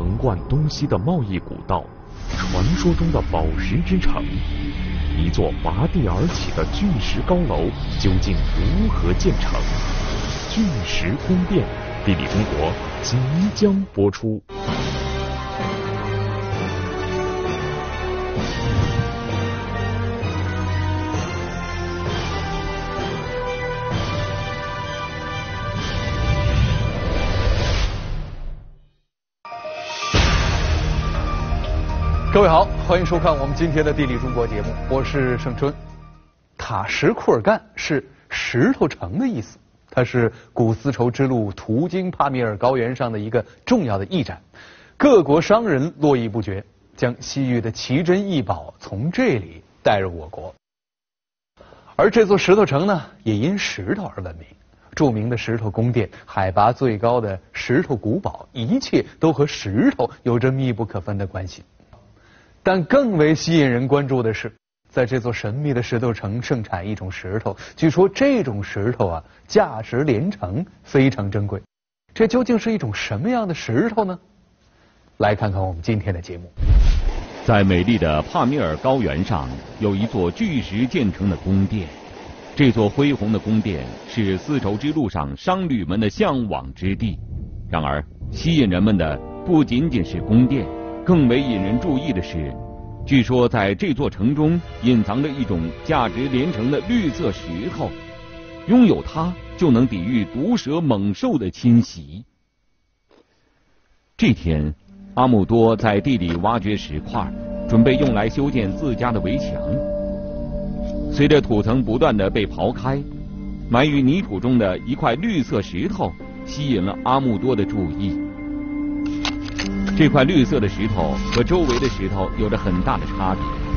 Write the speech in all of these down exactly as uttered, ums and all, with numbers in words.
横贯东西的贸易古道，传说中的宝石之城，一座拔地而起的巨石高楼究竟如何建成？巨石宫殿，地理中国即将播出。 各位好，欢迎收看我们今天的《地理中国》节目，我是盛春。塔什库尔干是石头城的意思，它是古丝绸之路途经帕米尔高原上的一个重要的驿站，各国商人络绎不绝，将西域的奇珍异宝从这里带入我国。而这座石头城呢，也因石头而闻名。著名的石头宫殿，海拔最高的石头古堡，一切都和石头有着密不可分的关系。但更为吸引人关注的是，在这座神秘的石头城盛产一种石头，据说这种石头啊，价值连城，非常珍贵。这究竟是一种什么样的石头呢？来看看我们今天的节目。 在美丽的帕米尔高原上，有一座巨石建成的宫殿。这座恢宏的宫殿是丝绸之路上商旅们的向往之地。然而，吸引人们的不仅仅是宫殿，更为引人注意的是，据说在这座城中隐藏着一种价值连城的绿色石头，拥有它就能抵御毒蛇猛兽的侵袭。这天，阿姆多在地里挖掘石块，准备用来修建自家的围墙。随着土层不断的被刨开，埋于泥土中的一块绿色石头吸引了阿姆多的注意。这块绿色的石头和周围的石头有着很大的差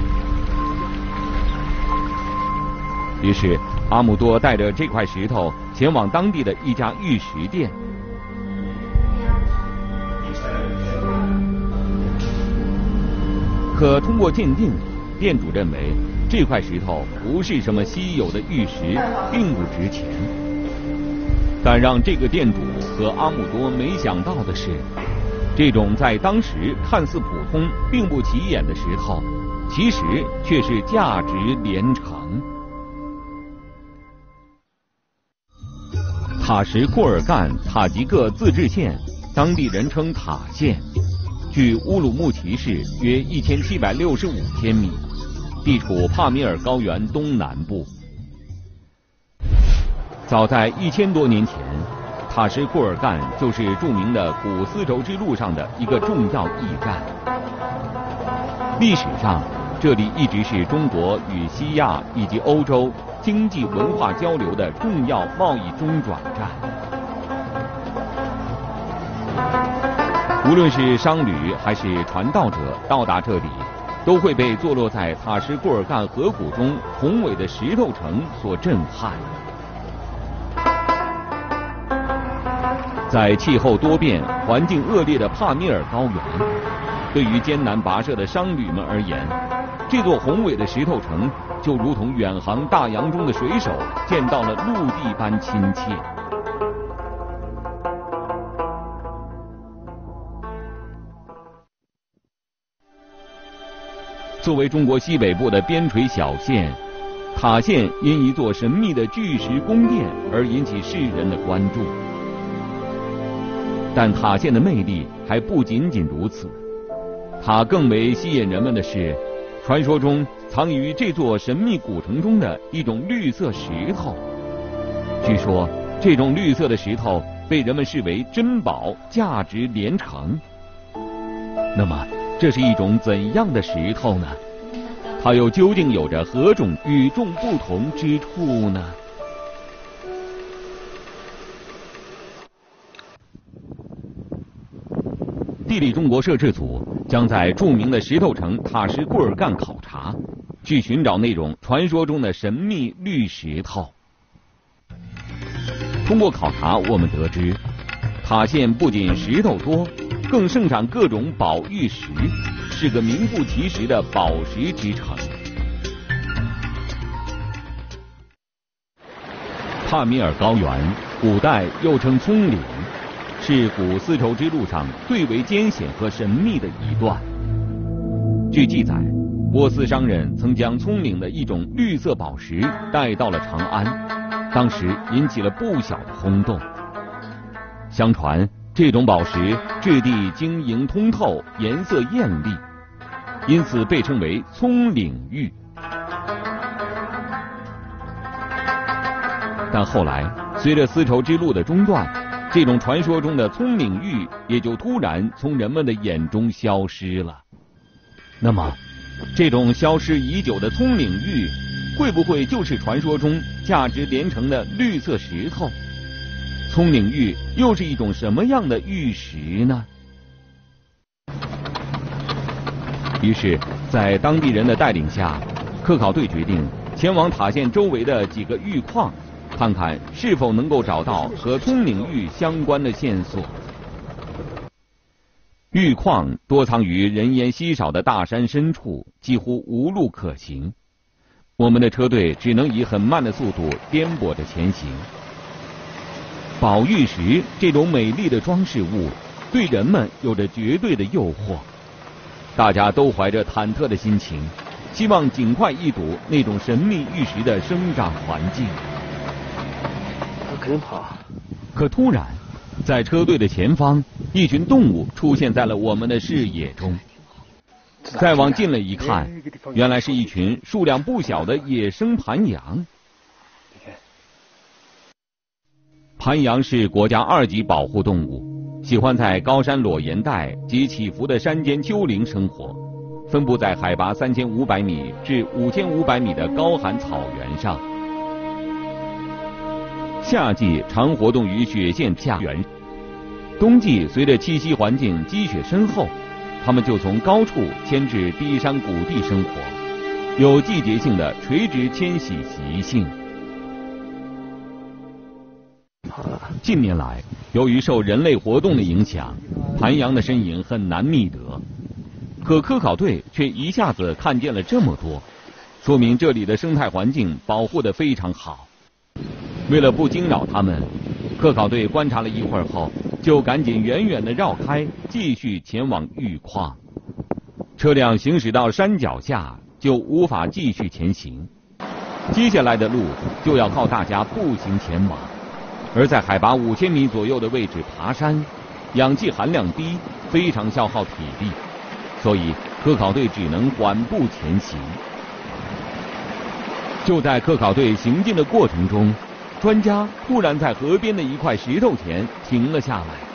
别。于是阿姆多带着这块石头前往当地的一家玉石店。可通过鉴定，店主认为这块石头不是什么稀有的玉石，并不值钱。但让这个店主和阿姆多没想到的是，这种在当时看似普通并不起眼的石头，其实却是价值连城。塔什库尔干塔吉克自治县，当地人称塔县，距乌鲁木齐市约一千七百六十五千米，地处帕米尔高原东南部。早在一千多年前，塔什库尔干就是著名的古丝绸之路上的一个重要驿站。历史上，这里一直是中国与西亚以及欧洲经济文化交流的重要贸易中转站。无论是商旅还是传道者到达这里，都会被坐落在塔什库尔干河谷中宏伟的石头城所震撼。在气候多变、环境恶劣的帕米尔高原，对于艰难跋涉的商旅们而言，这座宏伟的石头城就如同远航大洋中的水手见到了陆地般亲切。作为中国西北部的边陲小县，塔县因一座神秘的巨石宫殿而引起世人的关注。但塔县的魅力还不仅仅如此，它更为吸引人们的是，传说中藏于这座神秘古城中的一种绿色石头。据说，这种绿色的石头被人们视为珍宝，价值连城。那么，这是一种怎样的石头呢？它又究竟有着何种与众不同之处呢？地理中国摄制组将在著名的石头城塔什库尔干考察，去寻找那种传说中的神秘绿石头。通过考察，我们得知，塔县不仅石头多，更盛产各种宝玉石，是个名副其实的宝石之城。帕米尔高原，古代又称葱岭， 是古丝绸之路上最为艰险和神秘的一段。据记载，波斯商人曾将葱岭的一种绿色宝石带到了长安，当时引起了不小的轰动。相传这种宝石质地晶莹通透，颜色艳丽，因此被称为葱岭玉。但后来随着丝绸之路的中断，这种传说中的葱岭玉也就突然从人们的眼中消失了。那么这种消失已久的葱岭玉会不会就是传说中价值连城的绿色石头？葱岭玉又是一种什么样的玉石呢？于是在当地人的带领下，科考队决定前往塔县周围的几个玉矿，看看是否能够找到和葱岭玉相关的线索。玉矿多藏于人烟稀少的大山深处，几乎无路可行。我们的车队只能以很慢的速度颠簸着前行。宝玉石这种美丽的装饰物对人们有着绝对的诱惑，大家都怀着忐忑的心情，希望尽快一睹那种神秘玉石的生长环境。 肯定跑。 可突然在车队的前方，一群动物出现在了我们的视野中。再往近了一看，原来是一群数量不小的野生盘羊。盘羊是国家二级保护动物，喜欢在高山裸岩带及起伏的山间丘陵生活，分布在海拔三千五百米至五千五百米的高寒草原上。夏季常活动于雪线下缘，冬季随着栖息环境积雪深厚，它们就从高处迁至低山谷地生活，有季节性的垂直迁徙习性。近年来，由于受人类活动的影响，盘羊的身影很难觅得，可科考队却一下子看见了这么多，说明这里的生态环境保护得非常好。为了不惊扰他们，科考队观察了一会儿后，就赶紧远远地绕开，继续前往玉矿。车辆行驶到山脚下，就无法继续前行，接下来的路就要靠大家步行前往。而在海拔五千米左右的位置爬山，氧气含量低，非常消耗体力，所以科考队只能缓步前行。就在科考队行进的过程中，专家突然在河边的一块石头前停了下来。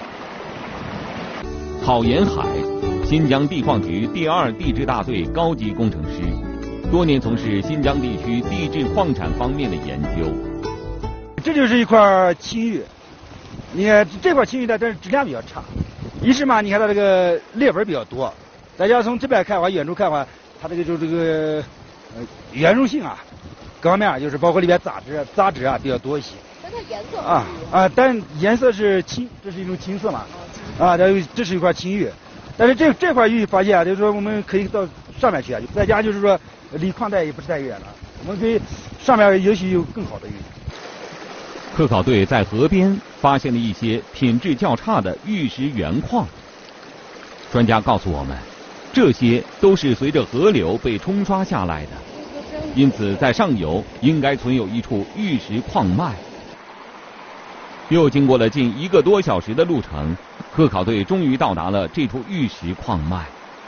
郝延海，新疆地矿局第二地质大队高级工程师，多年从事新疆地区地质矿产方面的研究。 这就是一块青玉，你看这块青玉呢，但是质量比较差。一是嘛，你看它这个裂纹比较多，大家从这边看的话，远处看的话，它这个就这个呃圆润性啊，各方面啊，就是包括里边杂质、杂质啊比较多一些。 但它颜色啊啊，但颜色是青，这是一种青色嘛，啊，这这是一块青玉，但是这这块玉发现啊，就是说我们可以到上面去啊，再加就是说离矿带也不是太远了，我们可以上面也许有更好的玉。 科考队在河边发现了一些品质较差的玉石原矿。专家告诉我们，这些都是随着河流被冲刷下来的，因此在上游应该存有一处玉石矿脉。又经过了近一个多小时的路程，科考队终于到达了这处玉石矿脉。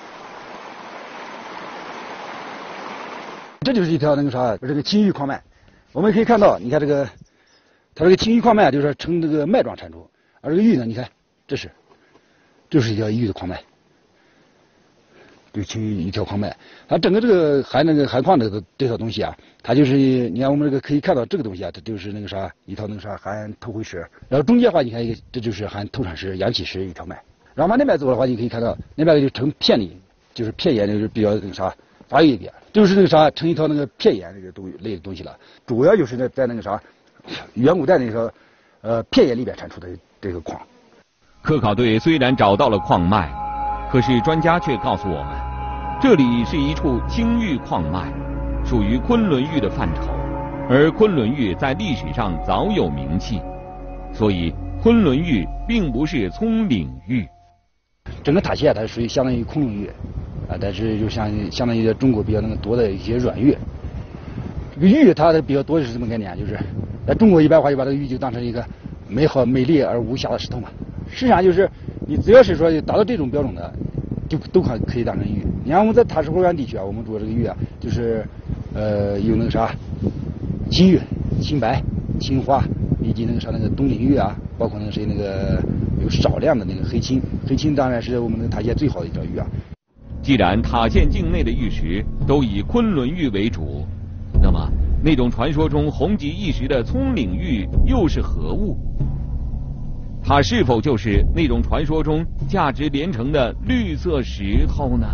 这就是一条那个啥，这个青玉矿脉。我们可以看到，你看这个。它这个青玉矿脉就是说呈这个脉状产出，而这个玉呢，你看，这是，这是一条玉的矿脉，这个青玉一条矿脉。它整个这个含那个含矿的这套东西啊，它就是你看我们这个可以看到这个东西啊，它就是那个啥一套那个啥含透灰石，然后中间的话你看一个这就是含透产石、阳起石一条脉。然后往那边走的话，你可以看到那边就成片里，就是片岩就是比较那个啥发育一点，就是那个啥成一套那个片岩这个东类的东西了。主要就是在在那个啥。远古代那个呃片岩里边产出的这个矿。 科考队虽然找到了矿脉，可是专家却告诉我们，这里是一处青玉矿脉，属于昆仑玉的范畴，而昆仑玉在历史上早有名气，所以昆仑玉并不是葱岭玉。 整个塔县它属于相当于昆仑玉，啊，但是就相相当于中国比较那个多的一些软玉。这个玉它的比较多的是什么概念？就是在中国一般话就把这个玉就当成一个美好、美丽而无瑕的石头嘛。实际上就是你只要是说达到这种标准的，就都可可以当成玉。你看我们在塔石湖湾地区啊，我们做这个玉啊，就是呃有那个啥金玉、青白、青花，以及那个啥那个东岭玉啊，包括那个谁那个有少量的那个黑青，黑青当然是我们那个塔县最好的一条玉啊。 既然塔县境内的玉石都以昆仑玉为主，那么那种传说中红极一时的葱岭玉又是何物？它是否就是那种传说中价值连城的绿色石头呢？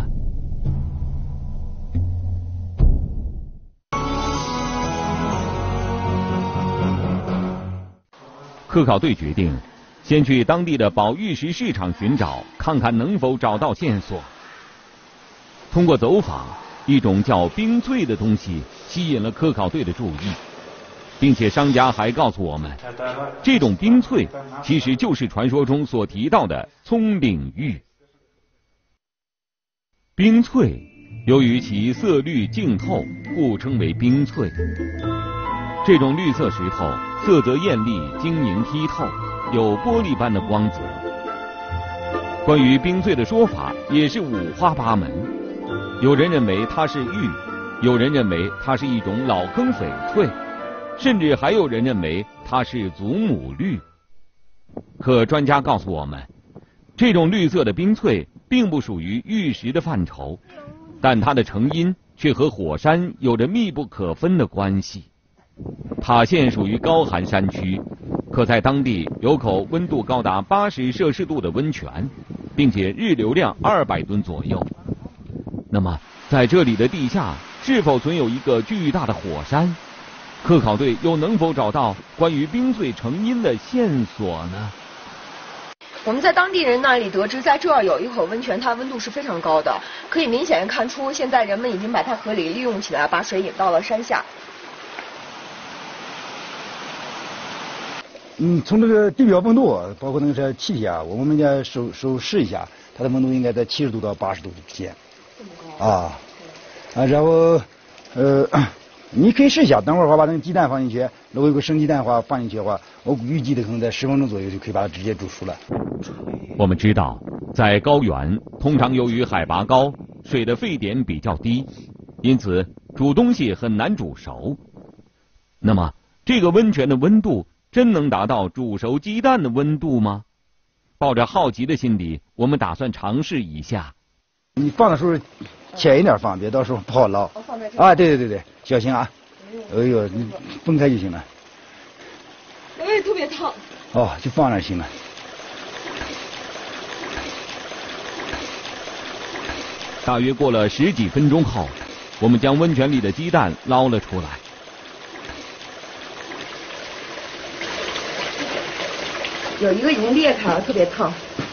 科考队决定先去当地的宝玉石市场寻找，看看能否找到线索。通过走访，一种叫冰翠的东西吸引了科考队的注意，并且商家还告诉我们，这种冰翠其实就是传说中所提到的葱岭玉。冰翠由于其色绿净透，故称为冰翠。这种绿色石头色泽艳丽、晶莹剔透，有玻璃般的光泽。关于冰翠的说法也是五花八门，有人认为它是玉，有人认为它是一种老坑翡翠，甚至还有人认为它是祖母绿。可专家告诉我们，这种绿色的冰翠并不属于玉石的范畴，但它的成因却和火山有着密不可分的关系。塔县属于高寒山区，可在当地有口温度高达八十摄氏度的温泉，并且日流量二百吨左右。那么在这里的地下是否存有一个巨大的火山？科考队又能否找到关于冰翠成因的线索呢？ 我们在当地人那里得知，在这儿有一口温泉，它温度是非常高的，可以明显的看出，现在人们已经把它合理利用起来，把水引到了山下。 嗯，从这个地表温度，包括那个气体啊，我们要手手试一下，它的温度应该在七十度到八十度之间。 这么高啊啊，然后呃，你可以试一下，等会儿的话把那个鸡蛋放进去，如果有个生鸡蛋的话放进去的话，我预计的可能在十分钟左右就可以把它直接煮熟了。 我们知道，在高原，通常由于海拔高，水的沸点比较低，因此煮东西很难煮熟。那么，这个温泉的温度真能达到煮熟鸡蛋的温度吗？抱着好奇的心理，我们打算尝试一下。 你放的时候浅一点放，别到时候不好捞。 放在这啊，对对对对，小心啊！哎呦，你分开就行了。 哎，特别烫。 哦，就放那儿行了。 大约过了十几分钟后，我们将温泉里的鸡蛋捞了出来。 有一个已经裂开了，特别烫。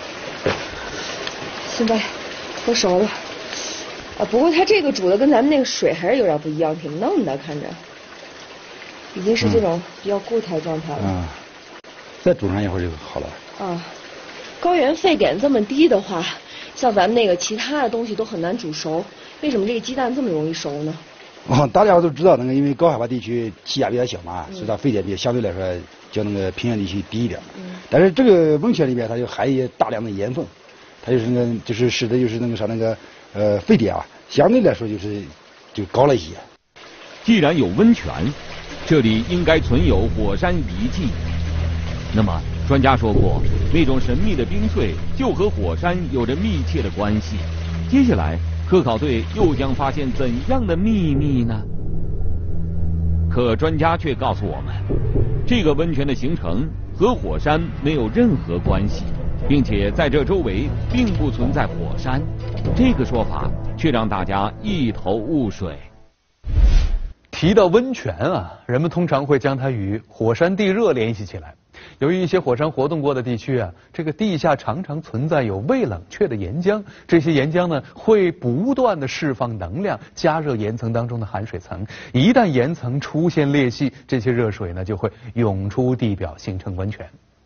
现在都熟了。啊，不过它这个煮的跟咱们那个水还是有点不一样，挺嫩的，看着。已经是这种比较固态状态了。 嗯。再煮上一会儿就好了。 啊，高原沸点这么低的话，像咱们那个其他的东西都很难煮熟，为什么这个鸡蛋这么容易熟呢？ 哦，大家都知道那个，因为高海拔地区气压比较小嘛，所以它沸点比相对来说较那个平原地区低一点。嗯。但是这个温泉里边它就含有大量的盐分，它就是那个就是使得就是那个啥那个呃沸点啊，相对来说就是就高了一些。 既然有温泉，这里应该存有火山遗迹。那么专家说过，那种神秘的冰翠就和火山有着密切的关系。接下来科考队又将发现怎样的秘密呢？可专家却告诉我们，这个温泉的形成和火山没有任何关系，并且在这周围并不存在火山。这个说法却让大家一头雾水。 提到温泉啊，人们通常会将它与火山地热联系起来。由于一些火山活动过的地区啊，这个地下常常存在有未冷却的岩浆，这些岩浆呢会不断的释放能量，加热岩层当中的含水层。一旦岩层出现裂隙，这些热水呢就会涌出地表，形成温泉。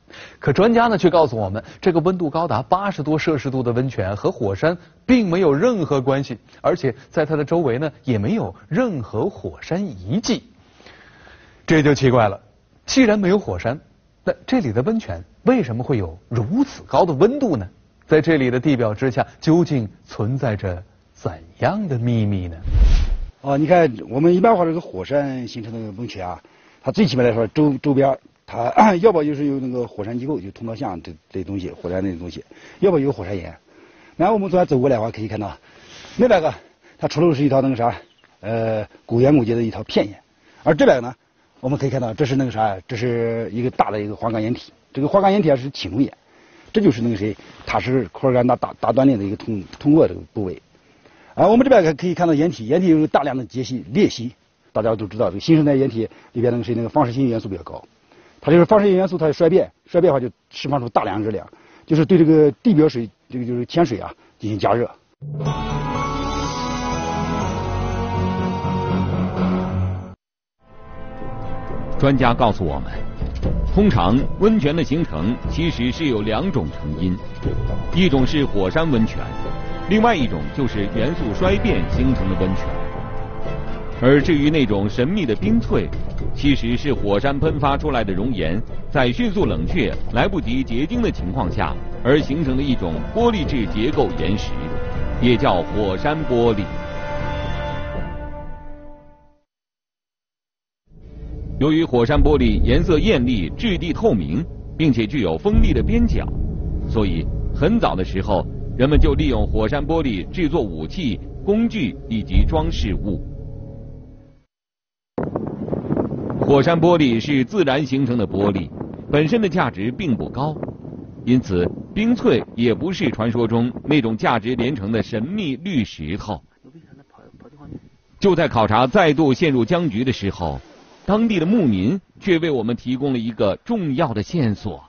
可专家呢却告诉我们，这个温度高达八十多摄氏度的温泉和火山并没有任何关系，而且在它的周围呢也没有任何火山遗迹。这就奇怪了，既然没有火山，那这里的温泉为什么会有如此高的温度呢？在这里的地表之下究竟存在着怎样的秘密呢？ 哦，你看我们一般话这个火山形成的温泉啊，它最起码来说周周边它要不就是有那个火山机构，就通道巷这这东西，火山那东西，要不有火山岩。然后我们昨天走过来的话，可以看到那边个它出路是一条那个啥，呃，古岩古节的一条片岩，而这边呢，我们可以看到这是那个啥，这是一个大的一个花岗岩体，这个花岗岩体是启龙岩，这就是那个谁塔什库尔干大大大锻炼的一个通通过这个部位。啊，我们这边可以看到岩体，岩体有大量的结隙裂隙，大家都知道这个新生代岩体里边那个谁那个放射性元素比较高。它就是放射性元素，它衰变，衰变的话就释放出大量热量，就是对这个地表水，这个就是浅水啊进行加热。 专家告诉我们，通常温泉的形成其实是有两种成因，一种是火山温泉，另外一种就是元素衰变形成的温泉。而至于那种神秘的冰萃，其实是火山喷发出来的熔岩在迅速冷却、来不及结晶的情况下而形成的一种玻璃质结构岩石，也叫火山玻璃。由于火山玻璃颜色艳丽、质地透明，并且具有锋利的边角，所以很早的时候，人们就利用火山玻璃制作武器、工具以及装饰物。火山玻璃是自然形成的玻璃，本身的价值并不高，因此冰萃也不是传说中那种价值连城的神秘绿石头。就在考察再度陷入僵局的时候，当地的牧民却为我们提供了一个重要的线索。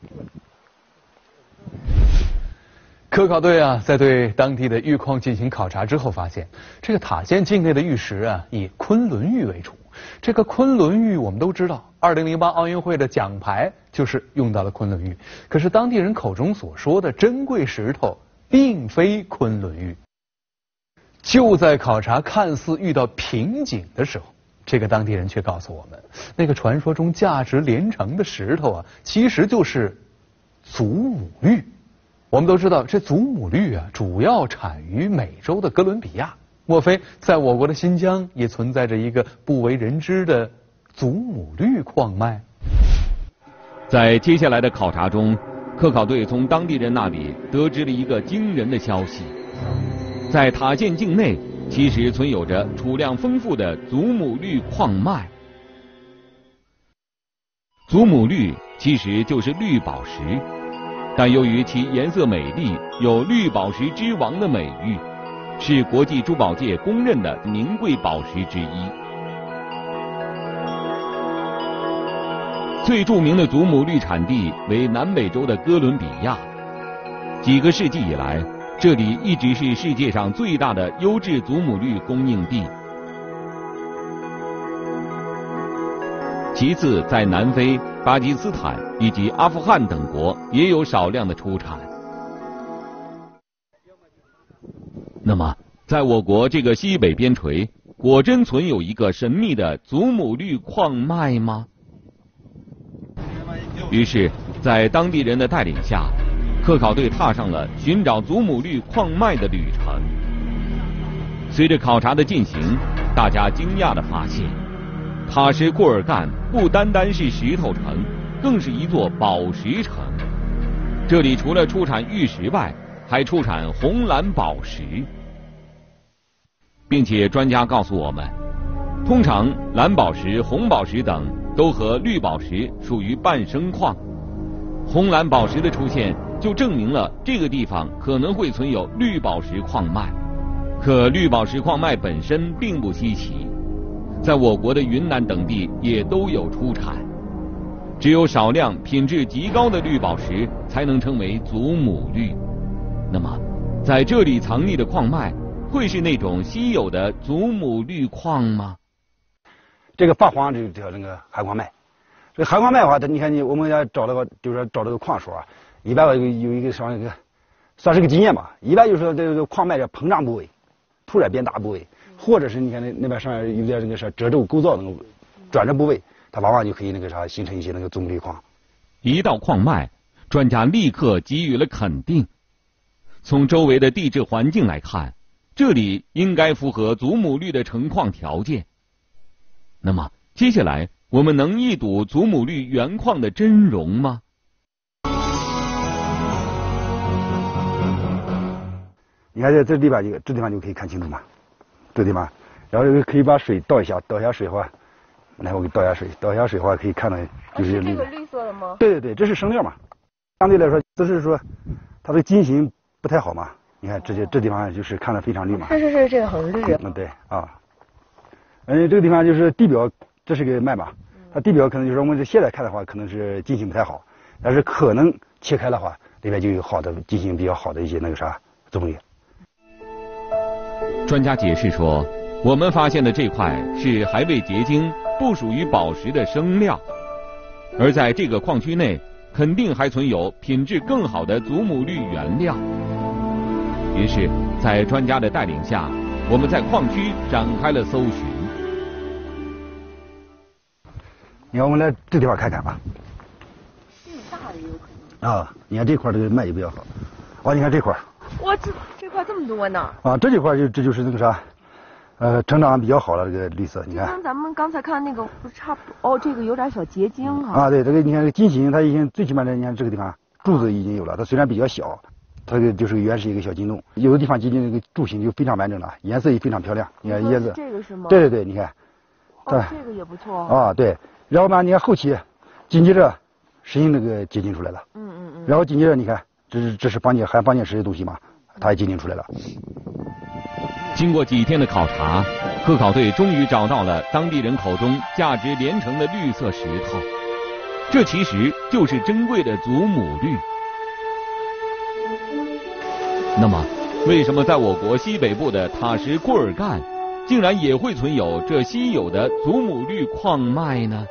科考队啊，在对当地的玉矿进行考察之后，发现这个塔县境内的玉石啊，以昆仑玉为主。这个昆仑玉我们都知道，二零零八奥运会的奖牌就是用到了昆仑玉。可是当地人口中所说的珍贵石头，并非昆仑玉。就在考察看似遇到瓶颈的时候，这个当地人却告诉我们，那个传说中价值连城的石头啊，其实就是祖母绿。我们都知道，这祖母绿啊，主要产于美洲的哥伦比亚。莫非在我国的新疆也存在着一个不为人知的祖母绿矿脉？ 在接下来的考察中，科考队从当地人那里得知了一个惊人的消息：在塔县境内，其实存有着储量丰富的祖母绿矿脉。祖母绿其实就是绿宝石，但由于其颜色美丽，有绿宝石之王的美誉，是国际珠宝界公认的名贵宝石之一。最著名的祖母绿产地为南美洲的哥伦比亚，几个世纪以来，这里一直是世界上最大的优质祖母绿供应地。其次，在南非、巴基斯坦以及阿富汗等国也有少量的出产。那么，在我国这个西北边陲，果真存有一个神秘的祖母绿矿脉吗？于是，在当地人的带领下，科考队踏上了寻找祖母绿矿脉的旅程。随着考察的进行，大家惊讶地发现，塔什库尔干不单单是石头城，更是一座宝石城。这里除了出产玉石外，还出产红蓝宝石。并且专家告诉我们，通常蓝宝石、红宝石等都和绿宝石属于半生矿，红蓝宝石的出现就证明了这个地方可能会存有绿宝石矿脉。可绿宝石矿脉本身并不稀奇，在我国的云南等地也都有出产，只有少量品质极高的绿宝石才能称为祖母绿。那么在这里藏匿的矿脉会是那种稀有的祖母绿矿吗？ 这个发黄这条那个海矿脉， 这含矿脉的话，它你看你我们要找那个就是说找这个矿时候啊，一般有有一个什么一个，算是个经验吧。一般就是说这个矿脉的膨胀部位、突然变大部位，或者是你看那那边上面有点那个啥褶皱构造那个转折部位，它往往就可以那个啥形成一些那个祖母绿矿。 一到矿脉，专家立刻给予了肯定。从周围的地质环境来看，这里应该符合祖母绿的成矿条件。那么接下来我们能一睹祖母绿原矿的真容吗？ 你看这这地方一个，这地方就可以看清楚嘛，这地方，然后可以把水倒一下，倒一下水的话，来我给倒一下水，倒一下水的话可以看到就是这个绿色的吗？ 对对对，这是生料嘛。相对来说，就是说它的筋型不太好嘛。你看这些这地方就是看着非常绿嘛。 是是是，这个很绿。 嗯，对啊。嗯，这个地方就是地表，这是个脉嘛，它地表可能就是我们现在看的话，可能是筋型不太好，但是可能切开的话，里面就有好的筋型比较好的一些那个啥祖母绿。 专家解释说，我们发现的这块是还未结晶、不属于宝石的生料，而在这个矿区内，肯定还存有品质更好的祖母绿原料。于是，在专家的带领下，我们在矿区展开了搜寻。 你看，我们来这地方看看吧。 这么大的也有可能。 啊，你看这块这个脉也比较好。哦，你看这块。 哇，这这块这么多呢。 啊，这几块就这就是那个啥，呃，成长比较好的这个绿色，你看。 跟咱们刚才看那个不差不多。哦，这个有点小结晶哈。 啊，对，这个你看这个筋型，它已经最起码的，你看这个地方柱子已经有了，它虽然比较小，它这个就是原是一个小筋洞，有的地方结晶这个柱形就非常完整了，颜色也非常漂亮。你看叶子。 这个是吗？ 对对对，你看。 哦，这个也不错。 啊，对，然后嘛，你看后期，紧接着，石英那个结晶出来了。 嗯嗯嗯。 然后紧接着你看，这是这是帮你含帮你石的东西嘛，它也结晶出来了。 经过几天的考察，科考队终于找到了当地人口中价值连城的绿色石头，这其实就是珍贵的祖母绿。那么，为什么在我国西北部的塔什库尔干，竟然也会存有这稀有的祖母绿矿脉呢？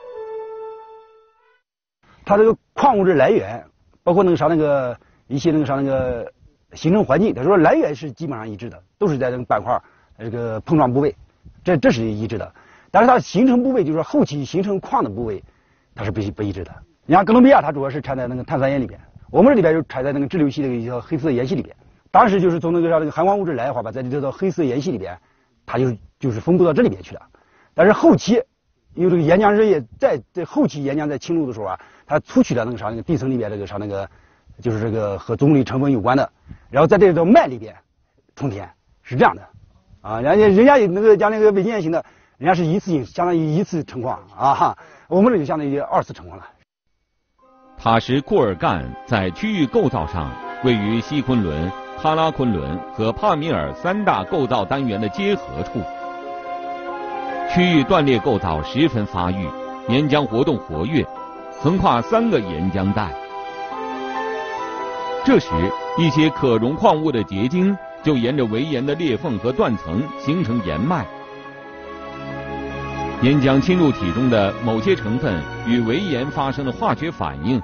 它这个矿物质来源，包括那个啥那个一些那个啥那个形成环境，他说来源是基本上一致的，都是在这个板块这个碰撞部位，这这是一致的。但是它形成部位，就是说后期形成矿的部位，它是不不一致的。你像哥伦比亚，它主要是产在那个碳酸盐里边，我们这里边就产在那个支流系的一个黑色盐系里边。当时就是从那个啥那个含矿物质来的话吧，在这道黑色盐系里边，它就就是分布到这里边去了。但是后期因为这个岩浆热液在在后期岩浆在侵入的时候啊，它出去了那个啥那个地层里边这个啥那个就是这个和祖母绿成分有关的，然后在这道脉里边充填，是这样的啊。人家人家那个讲那个微晶岩型的，人家是一次性相当于一次成矿啊，我们这就相当于二次成矿了。 塔什库尔干在区域构造上位于西昆仑、哈拉昆仑和帕米尔三大构造单元的结合处，区域断裂构造十分发育，岩浆活动活跃，横跨三个岩浆带。这时，一些可溶矿物的结晶就沿着围岩的裂缝和断层形成岩脉。岩浆侵入体中的某些成分与围岩发生了化学反应，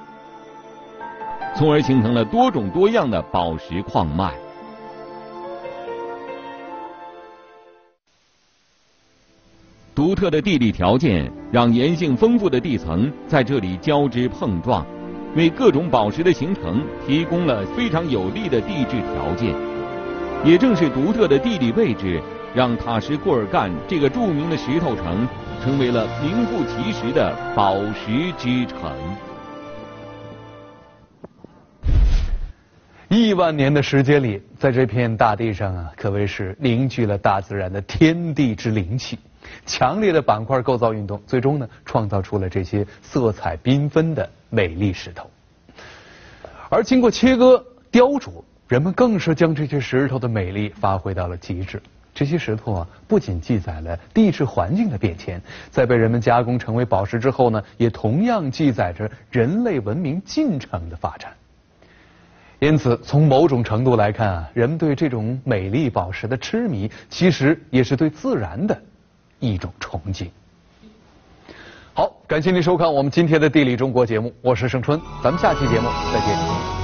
从而形成了多种多样的宝石矿脉。独特的地理条件让岩性丰富的地层在这里交织碰撞，为各种宝石的形成提供了非常有利的地质条件。也正是独特的地理位置，让塔什库尔干这个著名的石头城成为了名副其实的宝石之城。 亿万年的时间里，在这片大地上啊，可谓是凝聚了大自然的天地之灵气。强烈的板块构造运动，最终呢，创造出了这些色彩缤纷的美丽石头。而经过切割、雕琢，人们更是将这些石头的美丽发挥到了极致。这些石头啊，不仅记载了地质环境的变迁，在被人们加工成为宝石之后呢，也同样记载着人类文明进程的发展。因此，从某种程度来看啊，人们对这种美丽宝石的痴迷，其实也是对自然的一种崇敬。 好，感谢您收看我们今天的《地理中国》节目，我是盛春，咱们下期节目再见。